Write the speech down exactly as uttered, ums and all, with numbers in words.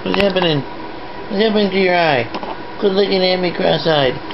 What's happening? What's happening to your eye? Quit looking at me cross-eyed.